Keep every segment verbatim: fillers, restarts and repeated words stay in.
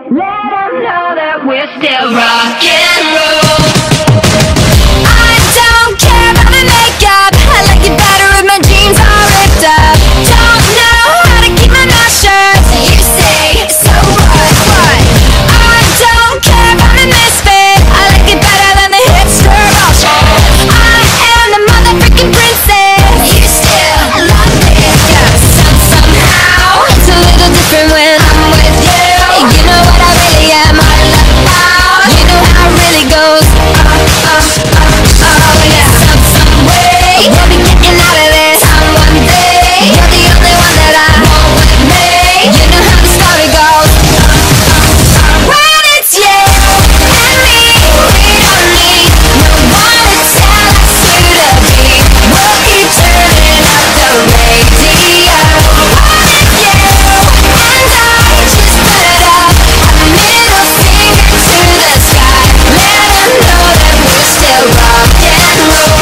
Let them know that we're still rock and roll. I don't care about my makeup, I like it better if my jeans are ripped up. Don't know how to keep my mouth shut, you say, so what, what? I don't care about my misfit, I like it better than the hipster bullshit. I am the motherfucking princess, you still love this, yeah. Some, somehow, it's a little different when I'm with you. You know what I really am, I love how, you know how it really goes. Uh, uh, uh, oh yeah. Some, some way, we'll be getting out of this on one day. You're the only one that I want with me. You know how the story goes. When it's you and me, we don't need no one to tell us who to be. We'll keep turning up the radio. When it's you and I, just put it up, a middle finger to the sky. Let them know that we're still rock and roll.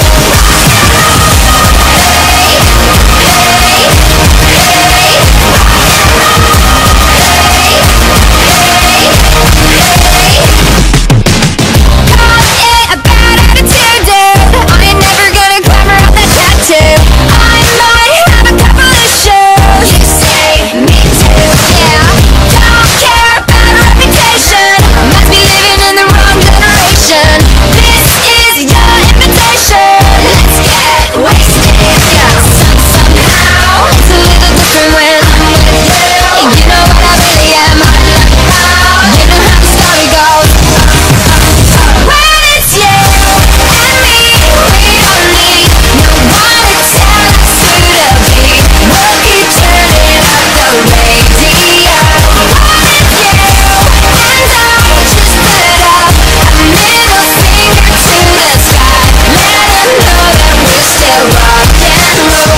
Call it a bad attitude, dude. I ain't never gonna cover up that tattoo. I might have a couple issues. You say, me too, yeah. Don't care about a reputation. Must be living in the wrong generation. This is your invitation. Let's get wasted, yeah. Some, somehow, it's a little different when I'm with you. You know what I really am, I love how, you know how the story goes. When it's you and me, we don't need no one to tell us who to be. We'll keep turning up the radio. When it's you and I, just put it up, a middle finger to the sky. Let them know that we're still rock and roll.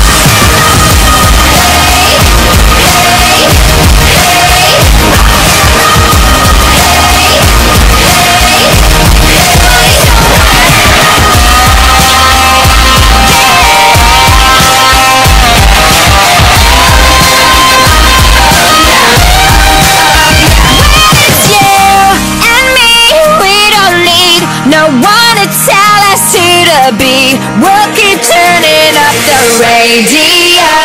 It's you and me, we don't need no one to tell us who to be. We'll keep turning up the radio.